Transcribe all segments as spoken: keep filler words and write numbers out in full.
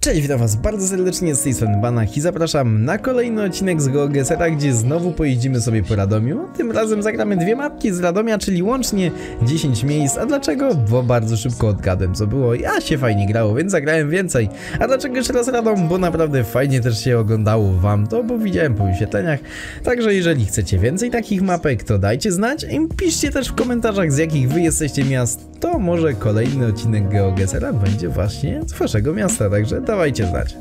Cześć, witam was bardzo serdecznie z tej strony Banach i zapraszam na kolejny odcinek z GeoGesera, gdzie znowu pojeździmy sobie po Radomiu. Tym razem zagramy dwie mapki z Radomia, czyli łącznie dziesięć miejsc. A dlaczego? Bo bardzo szybko odgadłem co było, a się fajnie grało, więc zagrałem więcej. A dlaczego jeszcze raz Radom? Bo naprawdę fajnie też się oglądało wam to, bo widziałem po wyświetleniach. Także jeżeli chcecie więcej takich mapek, to dajcie znać i piszcie też w komentarzach, z jakich wy jesteście miast. To może kolejny odcinek GeoGesera będzie właśnie z waszego miasta, także dawajcie znać.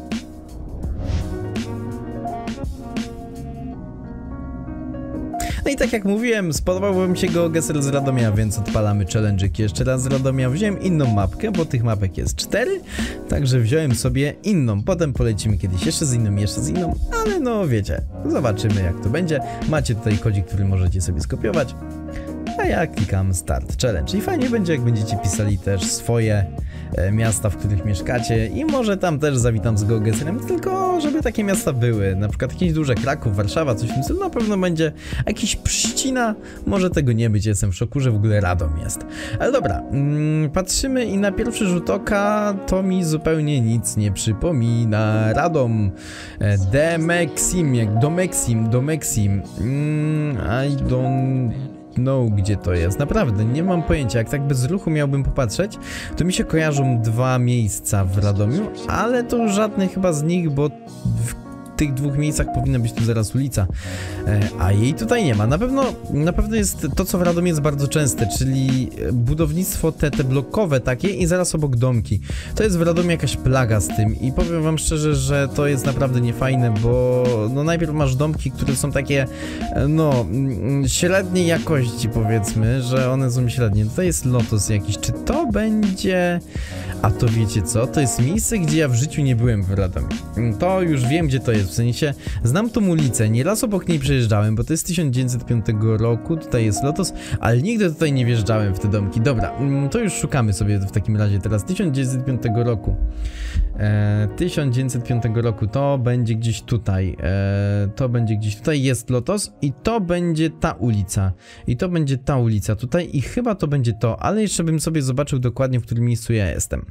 No i tak jak mówiłem, spodobał wam się GeoGeser z Radomia, więc odpalamy challenge'ik jeszcze raz z Radomia. Wziąłem inną mapkę, bo tych mapek jest cztery, także wziąłem sobie inną. Potem polecimy kiedyś jeszcze z inną, jeszcze z inną, ale no wiecie, zobaczymy jak to będzie. Macie tutaj kodzik, który możecie sobie skopiować. A ja klikam Start Challenge i fajnie będzie, jak będziecie pisali też swoje e, miasta, w których mieszkacie i może tam też zawitam z GeoGeserem, tylko żeby takie miasta były, na przykład jakieś duże Kraków, Warszawa, coś w tym stylu, na pewno będzie jakiś Pszczyna, może tego nie być, jestem w szoku, że w ogóle Radom jest. Ale dobra, mm, patrzymy i na pierwszy rzut oka to mi zupełnie nic nie przypomina. Radom, e, Demexim, jak Domexim, Domexim, mm, I don't... No, gdzie to jest? Naprawdę, nie mam pojęcia. Jak tak bez ruchu miałbym popatrzeć, to mi się kojarzą dwa miejsca w Radomiu, ale to żadne chyba z nich, bo w tych dwóch miejscach powinna być tu zaraz ulica, e, a jej tutaj nie ma. Na pewno, na pewno jest to, co w Radomiu jest bardzo częste, czyli budownictwo te, te blokowe takie i zaraz obok domki. To jest w Radomiu jakaś plaga z tym i powiem wam szczerze, że to jest naprawdę niefajne, bo no najpierw masz domki, które są takie no średniej jakości, powiedzmy, że one są średnie. Tutaj jest Lotos jakiś. Czy to będzie... A to wiecie co? To jest miejsce, gdzie ja w życiu nie byłem w Radomiu. To już wiem, gdzie to jest. W sensie, znam tą ulicę, nieraz obok niej przejeżdżałem, bo to jest tysiąc dziewięćset piątego roku, tutaj jest Lotos, ale nigdy tutaj nie wjeżdżałem w te domki. Dobra, to już szukamy sobie w takim razie teraz. tysiąc dziewięćset piątego roku. E, tysiąc dziewięćset piątego roku, to będzie gdzieś tutaj. E, to będzie gdzieś tutaj, jest Lotos i to będzie ta ulica. I to będzie ta ulica tutaj i chyba to będzie to, ale jeszcze bym sobie zobaczył dokładnie, w którym miejscu ja jestem.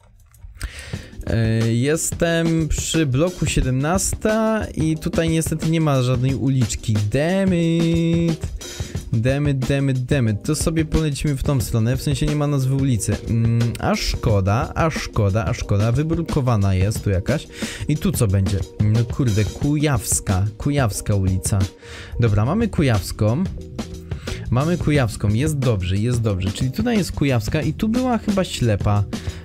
Jestem przy bloku siedemnaście i tutaj niestety nie ma żadnej uliczki. Dammit. Dammit, dammit, dammit. To sobie polecimy w tą stronę, w sensie nie ma nazwy ulicy. mm, A szkoda, a szkoda, a szkoda. Wybrukowana jest tu jakaś. I tu co będzie? No kurde, Kujawska. Kujawska ulica. Dobra, mamy Kujawską. Mamy Kujawską, jest dobrze, jest dobrze. Czyli tutaj jest Kujawska i tu była chyba Ślepa.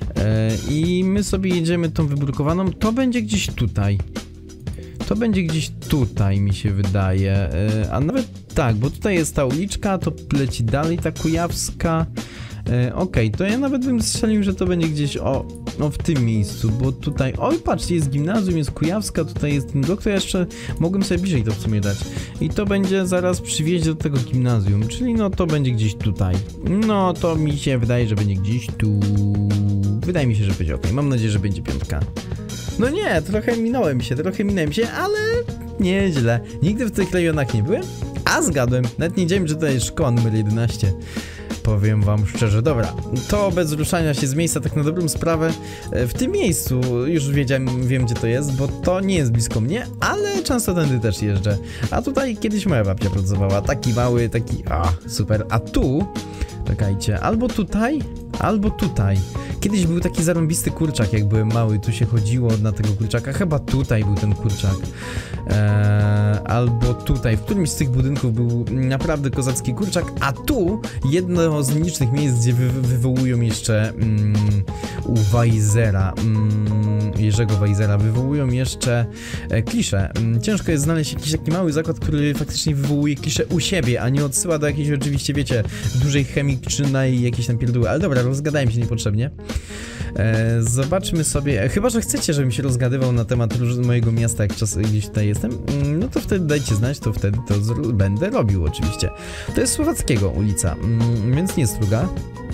I my sobie jedziemy tą wybrukowaną, to będzie gdzieś tutaj. To będzie gdzieś tutaj, mi się wydaje. A nawet tak, bo tutaj jest ta uliczka, to leci dalej ta Kujawska. Okej, okay, to ja nawet bym strzelił, że to będzie gdzieś o, no w tym miejscu, bo tutaj, oj patrzcie, jest gimnazjum, jest Kujawska, tutaj jest ten blok, to ja jeszcze mogłem sobie bliżej to w sumie dać. I to będzie zaraz przywieźć do tego gimnazjum, czyli no to będzie gdzieś tutaj. No to mi się wydaje, że będzie gdzieś tu. Wydaje mi się, że będzie ok, mam nadzieję, że będzie piątka. No nie, trochę minąłem się, trochę minąłem się, ale nieźle. Nigdy w tych rejonach nie byłem, a zgadłem, nawet nie wiedziałem, że to jest szkoła numer jedenaście. Powiem wam szczerze, dobra, to bez ruszania się z miejsca, tak na dobrą sprawę, w tym miejscu już wiedziałem, wiem gdzie to jest, bo to nie jest blisko mnie, ale często tędy też jeżdżę. A tutaj kiedyś moja babcia pracowała, taki mały, taki, a super, a tu, czekajcie, albo tutaj, albo tutaj. Kiedyś był taki zarąbisty kurczak, jak byłem mały, tu się chodziło na tego kurczaka, chyba tutaj był ten kurczak. Eee, albo tutaj, w którymś z tych budynków był naprawdę kozacki kurczak, a tu jedno z nielicznych miejsc, gdzie wy wywołują jeszcze mm, u Wajzera, mm, Jerzego Wajzera, wywołują jeszcze e, klisze. Mm, ciężko jest znaleźć jakiś taki mały zakład, który faktycznie wywołuje klisze u siebie, a nie odsyła do jakiejś oczywiście, wiecie, dużej chemicznej jakiejś tam pierdoły, ale dobra, rozgadałem się niepotrzebnie. E, zobaczmy sobie, chyba że chcecie, żebym się rozgadywał na temat mojego miasta, jak czas gdzieś tutaj jestem, no to wtedy dajcie znać, to wtedy to będę robił oczywiście. To jest Słowackiego ulica, więc nie jest druga.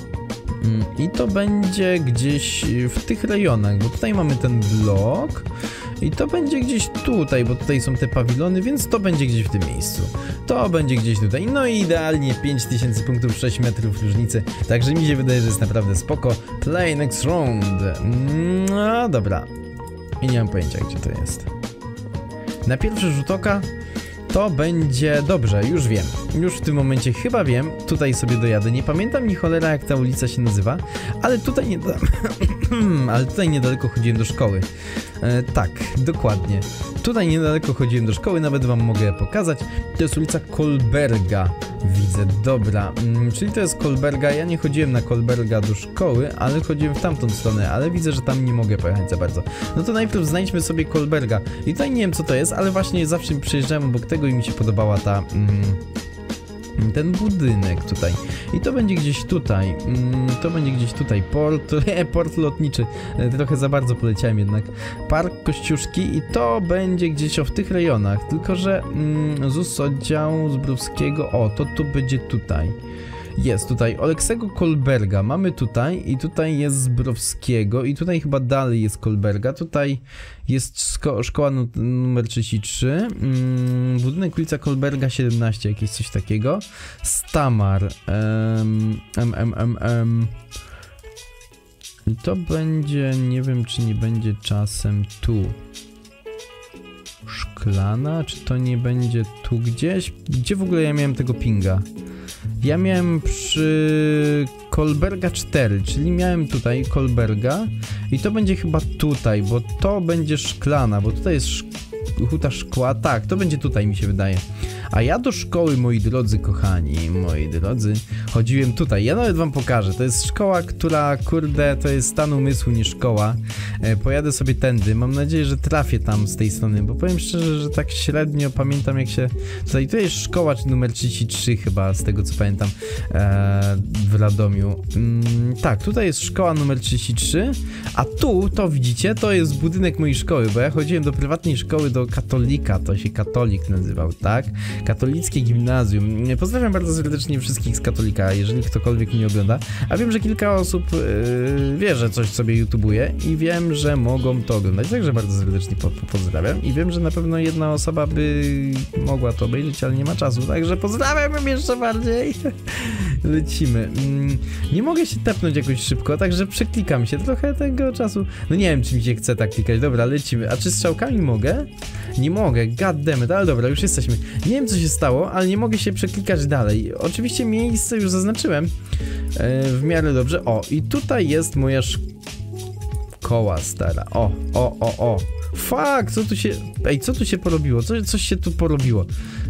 I to będzie gdzieś w tych rejonach, bo tutaj mamy ten blok i to będzie gdzieś tutaj, bo tutaj są te pawilony, więc to będzie gdzieś w tym miejscu. To będzie gdzieś tutaj, no i idealnie pięć tysięcy punktów, sześć metrów różnicy, także mi się wydaje, że jest naprawdę spoko. Play next round. No dobra. I nie mam pojęcia, gdzie to jest. Na pierwszy rzut oka to będzie dobrze, już wiem. Już w tym momencie chyba wiem. Tutaj sobie dojadę. Nie pamiętam ni cholera, jak ta ulica się nazywa, ale tutaj nie ale tutaj niedaleko chodziłem do szkoły. E, tak, dokładnie. Tutaj niedaleko chodziłem do szkoły, nawet wam mogę pokazać. To jest ulica Kolberga. Widzę, dobra. Mm, czyli to jest Kolberga. Ja nie chodziłem na Kolberga do szkoły, ale chodziłem w tamtą stronę, ale widzę, że tam nie mogę pojechać za bardzo. No to najpierw znajdźmy sobie Kolberga. I tutaj nie wiem, co to jest, ale właśnie zawsze przyjeżdżałem obok tego i mi się podobała ta... Mm, ten budynek tutaj. I to będzie gdzieś tutaj. Mm, to będzie gdzieś tutaj. Port, e, port lotniczy. E, trochę za bardzo poleciałem jednak. Park Kościuszki i to będzie gdzieś o w tych rejonach. Tylko że mm, Z U S oddział Zbrowskiego. O, to tu będzie tutaj. Jest tutaj Oleksego Kolberga, mamy tutaj i tutaj jest Zbrowskiego i tutaj chyba dalej jest Kolberga, tutaj jest szkoła numer trzydzieści trzy, mm, budynek ulica Kolberga siedemnaście, jakieś coś takiego, Stamar, um, um, um, um, um. I to będzie, nie wiem czy nie będzie czasem tu. Szklana, czy to nie będzie tu gdzieś? Gdzie w ogóle ja miałem tego pinga? Ja miałem przy Kolberga cztery, czyli miałem tutaj Kolberga i to będzie chyba tutaj, bo to będzie Szklana, bo tutaj jest szk huta szkła, tak, to będzie tutaj mi się wydaje. A ja do szkoły, moi drodzy kochani, moi drodzy, chodziłem tutaj, ja nawet wam pokażę, to jest szkoła, która, kurde, to jest stan umysłu, nie szkoła. E, pojadę sobie tędy, mam nadzieję, że trafię tam z tej strony, bo powiem szczerze, że tak średnio pamiętam jak się... Tutaj to jest szkoła, czy numer trzydzieści trzy chyba, z tego co pamiętam, e, w Radomiu. Mm, tak, tutaj jest szkoła numer trzydzieści trzy, a tu, to widzicie, to jest budynek mojej szkoły, bo ja chodziłem do prywatnej szkoły, do katolika, to się katolik nazywał, tak? Katolickie gimnazjum. Pozdrawiam bardzo serdecznie wszystkich z katolika, jeżeli ktokolwiek mnie ogląda. A wiem, że kilka osób yy, wie, że coś sobie YouTubuje i wiem, że mogą to oglądać. Także bardzo serdecznie po, po pozdrawiam. I wiem, że na pewno jedna osoba by mogła to obejrzeć, ale nie ma czasu. Także pozdrawiam ją jeszcze bardziej. Lecimy. Mm, nie mogę się tepnąć jakoś szybko, także przeklikam się trochę tego czasu. No nie wiem, czy mi się chce tak klikać. Dobra, lecimy. A czy strzałkami mogę? Nie mogę, goddammit, ale dobra, już jesteśmy. Nie wiem, co się stało, ale nie mogę się przeklikać dalej. Oczywiście miejsce już zaznaczyłem e, w miarę dobrze. O, i tutaj jest moja szkoła stara. O, o, o, o. Fuck, co tu się... Ej, co tu się porobiło? Co, coś się tu porobiło.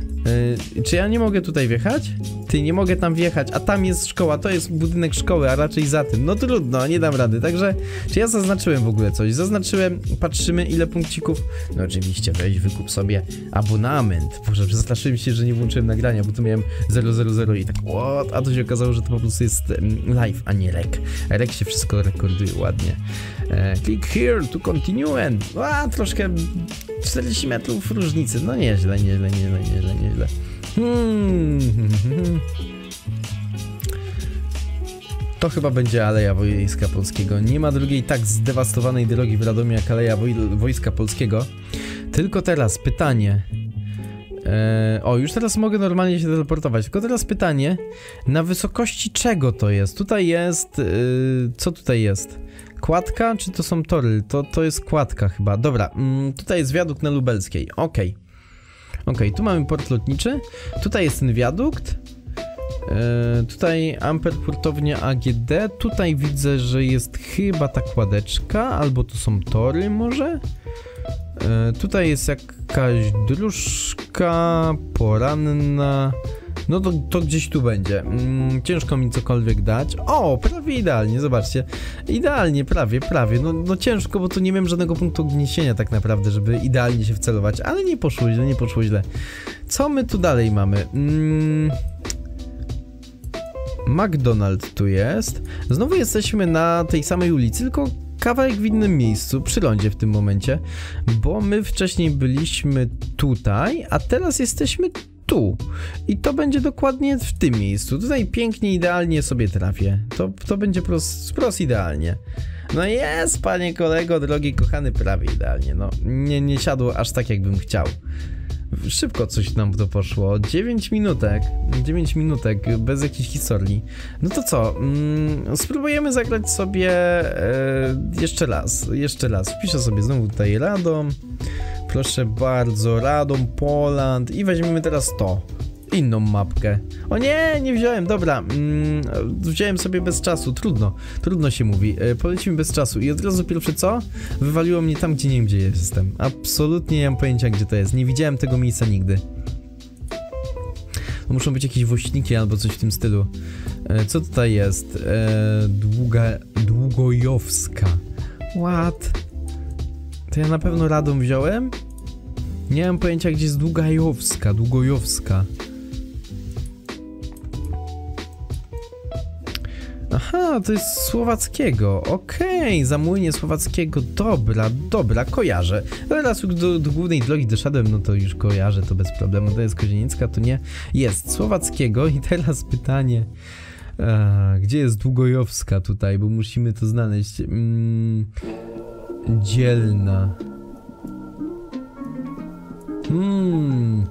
Yy, czy ja nie mogę tutaj wjechać? Ty, nie mogę tam wjechać, a tam jest szkoła, to jest budynek szkoły, a raczej za tym. No trudno, nie dam rady, także... Czy ja zaznaczyłem w ogóle coś? Zaznaczyłem, patrzymy ile punkcików. No oczywiście, weź wykup sobie abonament. Boże, przestraszyłem się, że nie włączyłem nagrania, bo tu miałem zero zero zero i tak what? A to się okazało, że to po prostu jest um, live, a nie rek. Rek się wszystko rekorduje ładnie. E, click here to continue and... A, troszkę... czterdzieści metrów różnicy, no nieźle, nieźle, nieźle, nieźle, nieźle. Hmm. To chyba będzie Aleja Wojska Polskiego. Nie ma drugiej tak zdewastowanej drogi w Radomiu jak Aleja Woj Wojska Polskiego. Tylko teraz pytanie. Eee, o, już teraz mogę normalnie się teleportować. Tylko teraz pytanie, na wysokości czego to jest? Tutaj jest... Yy, co tutaj jest? Kładka, czy to są tory? To, to jest kładka chyba. Dobra, mm, tutaj jest wiadukt na Lubelskiej. Okej. Okay. Okej, okay, tu mamy port lotniczy. Tutaj jest ten wiadukt. Yy, tutaj Amper, hurtownia A G D. Tutaj widzę, że jest chyba ta kładeczka. Albo to są tory może? Yy, tutaj jest jakaś dróżka poranna. No to, to gdzieś tu będzie. Mm, ciężko mi cokolwiek dać. O, prawie idealnie, zobaczcie. Idealnie, prawie, prawie. No, no ciężko, bo tu nie miałem żadnego punktu odniesienia tak naprawdę, żeby idealnie się wcelować. Ale nie poszło źle, nie poszło źle. Co my tu dalej mamy? Mm... McDonald's tu jest. Znowu jesteśmy na tej samej ulicy, tylko kawałek w innym miejscu, przy lądzie w tym momencie. Bo my wcześniej byliśmy tutaj, a teraz jesteśmy tu. I to będzie dokładnie w tym miejscu. Tutaj pięknie, idealnie sobie trafię. To, to będzie prost, prost idealnie. No jest, panie kolego, drogi kochany, prawie idealnie. No, nie, nie siadło aż tak, jakbym chciał. Szybko coś nam to poszło. dziewięć minutek. dziewięć minutek, bez jakiejś historii. No to co? Mm, spróbujemy zagrać sobie e, jeszcze raz. Jeszcze raz. Wpiszę sobie znowu tutaj Radom. Proszę bardzo, Radom, Poland. I weźmiemy teraz to. Inną mapkę. O nie, nie wziąłem, dobra. Mm, wziąłem sobie bez czasu, trudno. Trudno się mówi. E, polecimy bez czasu. I od razu pierwsze co? Wywaliło mnie tam, gdzie nie wiem, gdzie jestem. Absolutnie nie mam pojęcia, gdzie to jest. Nie widziałem tego miejsca nigdy. To muszą być jakieś woźniki albo coś w tym stylu. E, co tutaj jest? E, długa... Długojowska. What? To ja na pewno Radom wziąłem? Nie mam pojęcia, gdzie jest Długajowska. Długojowska. Aha, to jest słowackiego. Okej, okay, zamówienie słowackiego. Dobra, dobra, kojarzę. Teraz do, do głównej drogi doszedłem, no to już kojarzę, to bez problemu. To jest Kozieniecka, to nie. Jest słowackiego i teraz pytanie. A, gdzie jest Długojowska tutaj, bo musimy to znaleźć. Mm, Dzielna. Hmm.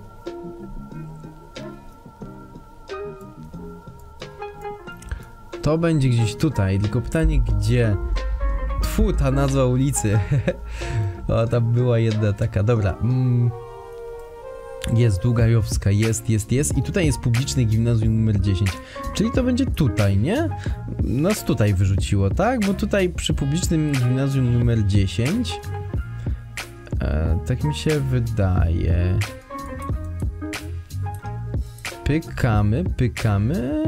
To będzie gdzieś tutaj, tylko pytanie gdzie? Tfu, ta nazwa ulicy. O, tam była jedna taka, dobra. Mm. Jest Długajowska, jest, jest, jest. I tutaj jest publiczne gimnazjum numer dziesięć. Czyli to będzie tutaj, nie? Nas tutaj wyrzuciło, tak? Bo tutaj przy publicznym gimnazjum numer dziesięć e, tak mi się wydaje. Pykamy, pykamy.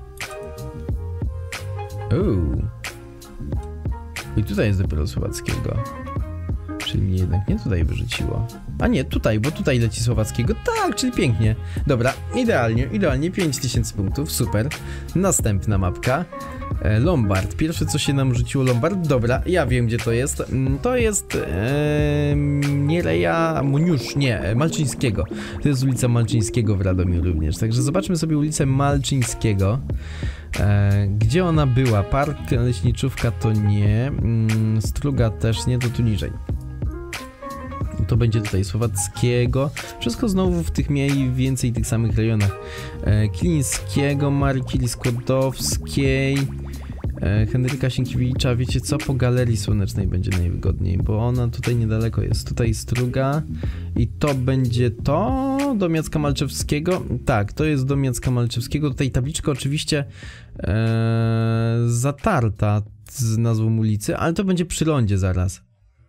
Uuu. I tutaj jest dopiero słowackiego. Czyli mnie jednak nie tutaj wyrzuciło. A nie, tutaj, bo tutaj leci słowackiego. Tak, czyli pięknie. Dobra, idealnie, idealnie. pięć tysięcy punktów, super. Następna mapka. E, Lombard. Pierwsze co się nam rzuciło Lombard. Dobra, ja wiem gdzie to jest. To jest e, Niereja Muniusz, nie, Malczyńskiego. To jest ulica Malczyńskiego w Radomiu również. Także zobaczmy sobie ulicę Malczyńskiego. E, gdzie ona była? Park, leśniczówka to nie. Mm, Struga też nie, to tu niżej. To będzie tutaj Słowackiego. Wszystko znowu w tych mniej więcej tych samych rejonach. E, Kilińskiego, Marii Skłodowskiej, e, Henryka Sienkiewicza. Wiecie co? Po Galerii Słonecznej będzie najwygodniej, bo ona tutaj niedaleko jest. Tutaj Struga i to będzie to do Miacka Malczewskiego. Tak, to jest do Miacka Malczewskiego. Tutaj tabliczka oczywiście e, zatarta z nazwą ulicy, ale to będzie przy lądzie zaraz.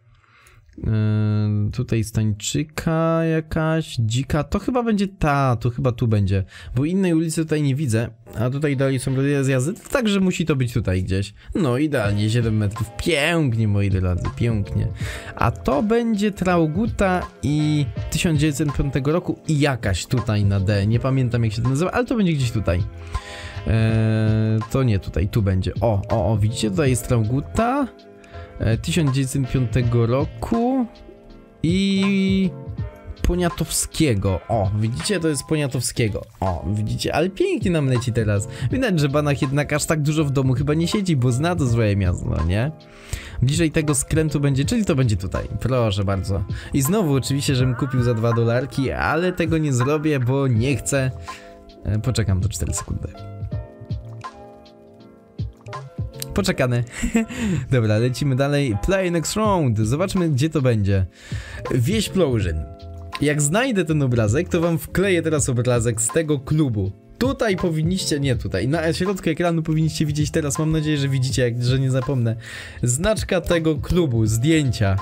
Yy, tutaj Stańczyka jakaś, dzika, to chyba będzie ta, to chyba tu będzie, bo innej ulicy tutaj nie widzę, a tutaj dalej są rozjazdy, także musi to być tutaj gdzieś. No idealnie, siedem metrów, pięknie moi drodzy, pięknie. A to będzie Trauguta i tysiąc dziewięćset piątego roku i jakaś tutaj na D, nie pamiętam jak się to nazywa, ale to będzie gdzieś tutaj. Eee, to nie tutaj, tu będzie, o, o, o, widzicie, tutaj jest Trauguta tysiąc dziewięćset piątego roku i Poniatowskiego. O, widzicie, to jest Poniatowskiego. O, widzicie, ale pięknie nam leci teraz. Widać, że Banach jednak aż tak dużo w domu chyba nie siedzi, bo zna to swoje miasto, nie? Bliżej tego skrętu będzie, czyli to będzie tutaj. Proszę bardzo. I znowu oczywiście, żebym kupił za dwa dolarki, ale tego nie zrobię, bo nie chcę. Poczekam do cztery sekundy. Poczekane. Dobra, lecimy dalej. Play next round. Zobaczmy, gdzie to będzie. Wieś Plożyn. Jak znajdę ten obrazek, to wam wkleję teraz obrazek z tego klubu. Tutaj powinniście, nie tutaj, na środku ekranu powinniście widzieć teraz, mam nadzieję, że widzicie, jak, że nie zapomnę. Znaczka tego klubu, zdjęcia.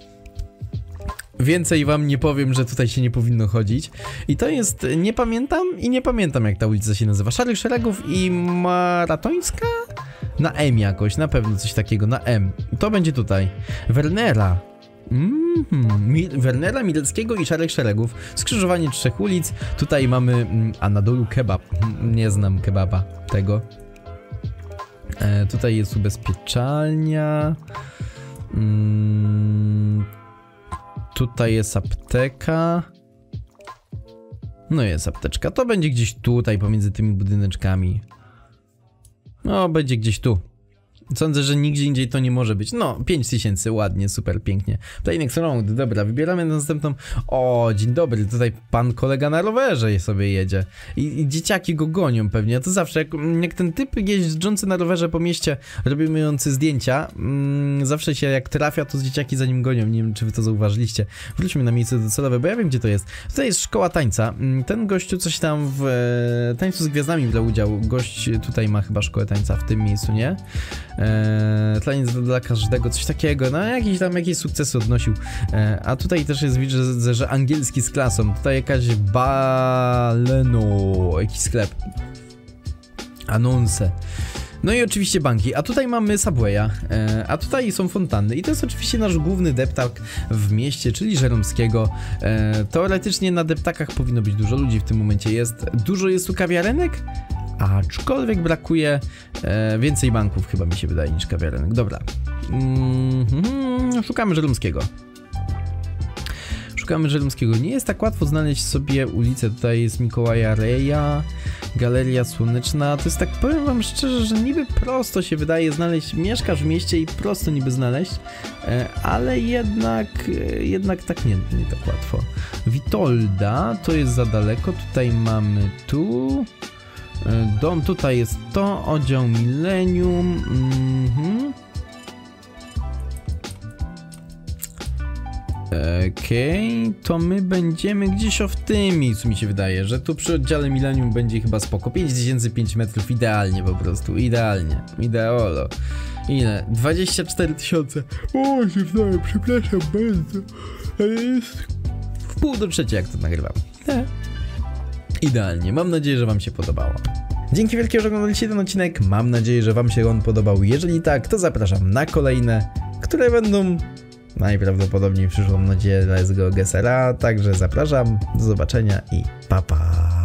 Więcej wam nie powiem, że tutaj się nie powinno chodzić. I to jest, nie pamiętam i nie pamiętam jak ta ulica się nazywa. Szarych Szeregów i Maratońska? Na M jakoś, na pewno coś takiego, na M. To będzie tutaj. Wernera. Mm -hmm. Wernera, Mileckiego i Szarych Szeregów. Skrzyżowanie trzech ulic. Tutaj mamy, mm, a na dolu kebab. Nie znam kebaba tego. E, tutaj jest ubezpieczalnia. Mm, tutaj jest apteka. No jest apteczka. To będzie gdzieś tutaj pomiędzy tymi budyneczkami. No, będzie gdzieś tu. Sądzę, że nigdzie indziej to nie może być. No, pięć tysięcy, ładnie, super, pięknie. Play next round, dobra, wybieramy następną. O, dzień dobry, tutaj pan kolega na rowerze sobie jedzie. I, i dzieciaki go gonią pewnie. To zawsze, jak, jak ten typ jeżdżący na rowerze po mieście, robiący zdjęcia, mm, zawsze się jak trafia, to dzieciaki za nim gonią. Nie wiem, czy wy to zauważyliście. Wróćmy na miejsce docelowe, bo ja wiem, gdzie to jest. Tutaj jest szkoła tańca. Ten gościu coś tam w e, tańcu z gwiazdami brał udział. Gość tutaj ma chyba szkołę tańca w tym miejscu, nie? Eee, taniec dla każdego, coś takiego, no jakieś tam jakieś sukcesy odnosił. Eee, a tutaj też jest, widzę, że, że angielski z klasą. Tutaj jakaś baleno, jakiś sklep. Anonse. No i oczywiście banki, a tutaj mamy Subwaya, e, a tutaj są fontanny i to jest oczywiście nasz główny deptak w mieście, czyli Żeromskiego. E, teoretycznie na deptakach powinno być dużo ludzi, w tym momencie jest. Dużo jest tu kawiarenek, aczkolwiek brakuje e, więcej banków, chyba mi się wydaje, niż kawiarenek. Dobra, mm -hmm, szukamy Żeromskiego. Szukamy Żeromskiego. Nie jest tak łatwo znaleźć sobie ulicę. Tutaj jest Mikołaja Reja, Galeria Słoneczna. To jest tak, powiem wam szczerze, że niby prosto się wydaje znaleźć. Mieszkasz w mieście i prosto niby znaleźć, ale jednak, jednak tak nie, nie tak łatwo. Witolda, to jest za daleko. Tutaj mamy tu. Dom, tutaj jest to. Oddział Millennium. Mhm. Okej, okay, to my będziemy gdzieś o w tym miejscu, mi się wydaje, że tu przy oddziale Millennium będzie chyba spoko. pięć tysięcy pięć metrów, idealnie po prostu, idealnie, ideolo. Ile? dwadzieścia cztery tysiące. O, się wdaję, przepraszam bardzo, ale jest w pół do trzeciej, jak to nagrywam. Tak. Idealnie, mam nadzieję, że wam się podobało. Dzięki wielkie, że oglądaliście ten odcinek, mam nadzieję, że wam się on podobał. Jeżeli tak, to zapraszam na kolejne, które będą najprawdopodobniej w przyszłą nocie Let's Go Gesera, także zapraszam, do zobaczenia i pa pa!